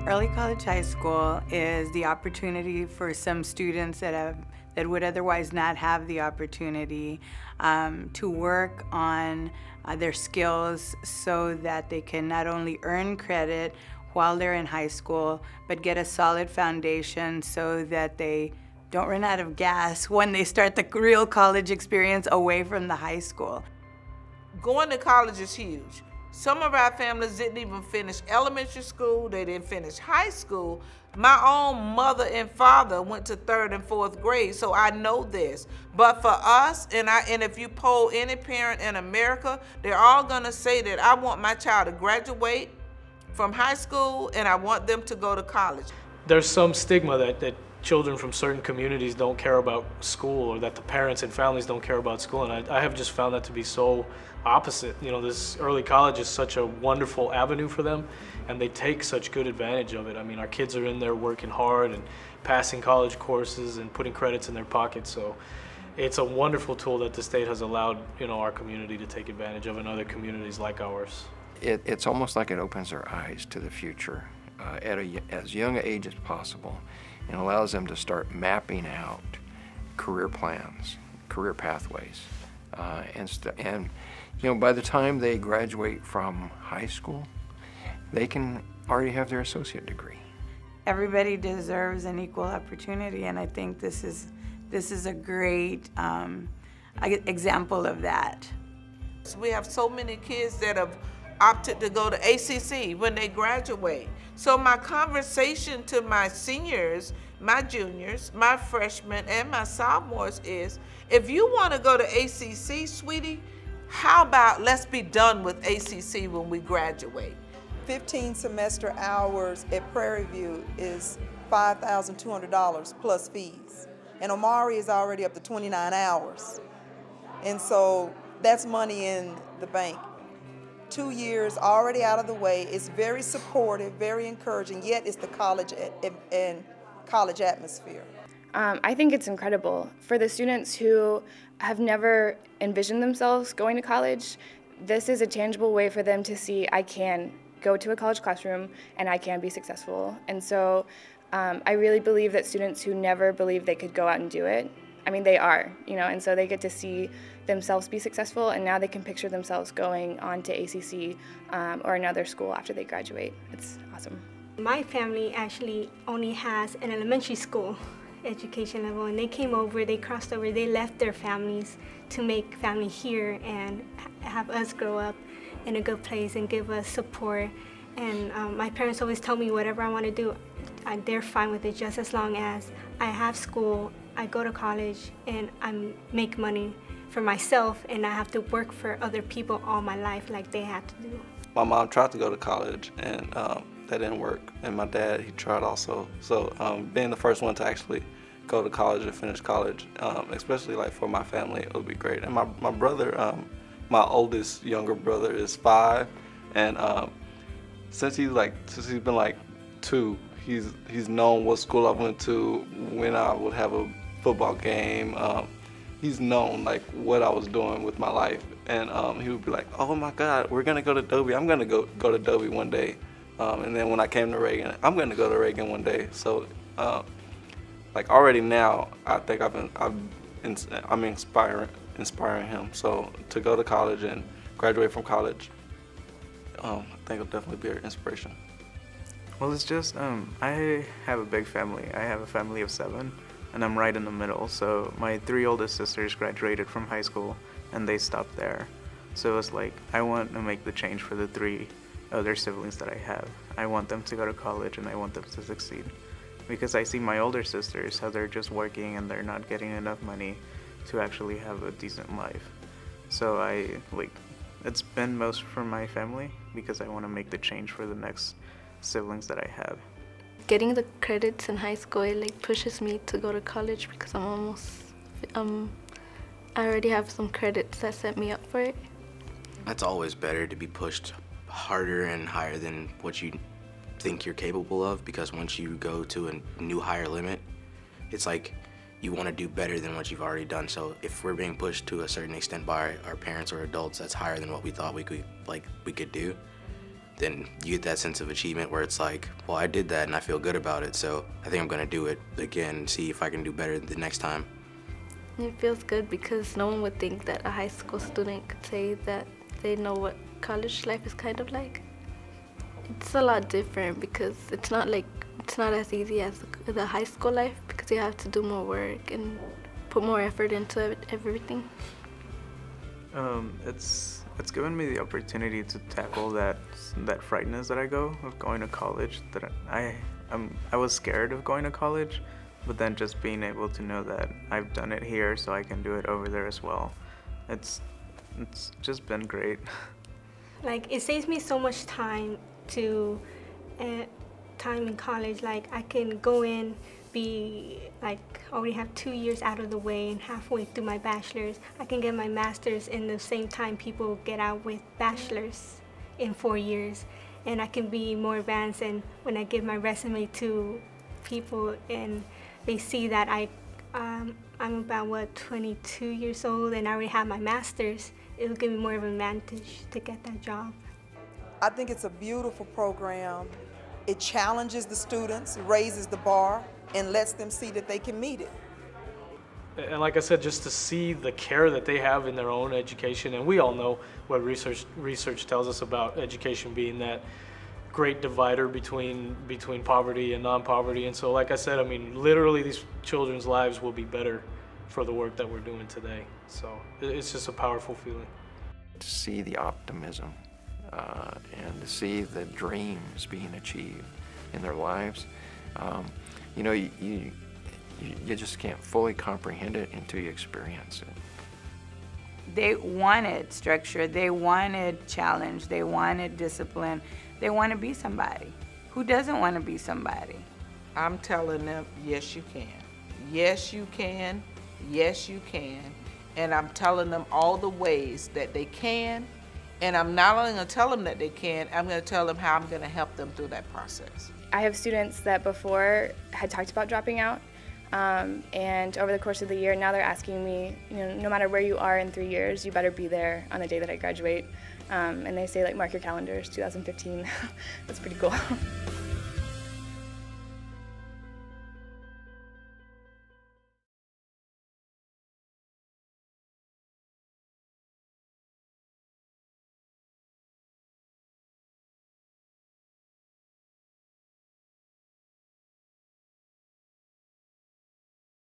Early College High School is the opportunity for some students that would otherwise not have the opportunity to work on their skills so that they can not only earn credit while they're in high school, but get a solid foundation so that they don't run out of gas when they start the real college experience away from the high school. Going to college is huge. Some of our families didn't even finish elementary school, they didn't finish high school. My own mother and father went to 3rd and 4th grade, so I know this. But for us, and if you poll any parent in America, they're all gonna say that I want my child to graduate from high school and I want them to go to college. There's some stigma that children from certain communities don't care about school, or that the parents and families don't care about school, and I have just found that to be so opposite. You know, this early college is such a wonderful avenue for them, and they take such good advantage of it. I mean, our kids are in there working hard and passing college courses and putting credits in their pockets, so it's a wonderful tool that the state has allowed, you know, our community to take advantage of, and other communities like ours. It's almost like it opens their eyes to the future at as young an age as possible, and allows them to start mapping out career plans, career pathways, and you know, by the time they graduate from high school, they can already have their associate degree. Everybody deserves an equal opportunity, and I think this is a great example of that. We have so many kids that have opted to go to ACC when they graduate. So my conversation to my seniors, my juniors, my freshmen, and my sophomores is, if you want to go to ACC, sweetie, how about let's be done with ACC when we graduate? 15 semester hours at Prairie View is $5,200 plus fees. And Omari is already up to 29 hours. And so that's money in the bank. 2 years already out of the way. It's very supportive, very encouraging, yet it's the college and college atmosphere. I think it's incredible. For the students who have never envisioned themselves going to college, this is a tangible way for them to see, I can go to a college classroom and I can be successful. And so I really believe that students who never believed they could go out and do it, I mean, they are, you know, and so they get to see themselves be successful, and now they can picture themselves going on to ACC or another school after they graduate. It's awesome. My family actually only has an elementary school education level, and they came over, they crossed over, they left their families to make family here and have us grow up in a good place and give us support. And my parents always tell me whatever I want to do, they're fine with it, just as long as I have school, I go to college, and I make money for myself, and I have to work for other people all my life like they had to do. My mom tried to go to college, and that didn't work. And my dad, he tried also. So being the first one to actually go to college and finish college, especially like for my family, it would be great. And my brother, my oldest younger brother is 5, and since he's been like 2, he's known what school I went to, when I would have a football game. He's known like what I was doing with my life, and he would be like, "Oh my God, we're gonna go to Dobie. I'm gonna go to Dobie one day." And then when I came to Reagan, I'm gonna go to Reagan one day. So, like already now, I think I'm inspiring him. So to go to college and graduate from college, I think it'll definitely be an inspiration. Well, it's just, I have a big family. I have a family of 7, and I'm right in the middle. So my 3 oldest sisters graduated from high school, and they stopped there. So it's like, I want to make the change for the 3 other siblings that I have. I want them to go to college, and I want them to succeed. Because I see my older sisters, how they're just working, and they're not getting enough money to actually have a decent life. So it's been most for my family, because I want to make the change for the next siblings that I have. Getting the credits in high school, it pushes me to go to college, because I already have some credits that set me up for it. It's always better to be pushed harder and higher than what you think you're capable of, because once you go to a new higher limit, it's like you want to do better than what you've already done. So if we're being pushed to a certain extent by our parents or adults that's higher than what we thought we could do, then you get that sense of achievement where it's like, well, I did that and I feel good about it, so I think I'm gonna do it again and see if I can do better the next time. It feels good because no one would think that a high school student could say that they know what college life is kind of like. It's a lot different because it's not as easy as the high school life because you have to do more work and put more effort into everything. It's given me the opportunity to tackle that frightness that I go of going to college. That I was scared of going to college, but then just being able to know that I've done it here, so I can do it over there as well. It's just been great. Like, it saves me so much time in college. Like, I can go in, be like, already have 2 years out of the way, and halfway through my bachelor's, I can get my master's in the same time people get out with bachelor's in 4 years. And I can be more advanced, and when I give my resume to people and they see that I'm about 22 years old and I already have my master's, it'll give me more of an advantage to get that job. I think it's a beautiful program. It challenges the students, raises the bar, and lets them see that they can meet it. And like I said, just to see the care that they have in their own education, and we all know what research tells us about education being that great divider between poverty and non-poverty. And so, like I said, I mean, literally these children's lives will be better for the work that we're doing today. So it's just a powerful feeling. To see the optimism and to see the dreams being achieved in their lives, you know, you just can't fully comprehend it until you experience it. They wanted structure, they wanted challenge, they wanted discipline, they want to be somebody. Who doesn't want to be somebody? I'm telling them, yes, you can. Yes, you can. Yes, you can. And I'm telling them all the ways that they can. And I'm not only going to tell them that they can, I'm going to tell them how I'm going to help them through that process. I have students that before had talked about dropping out, and over the course of the year, now they're asking me, you know, no matter where you are in 3 years, you better be there on the day that I graduate. And they say, like, mark your calendars, 2015. That's pretty cool.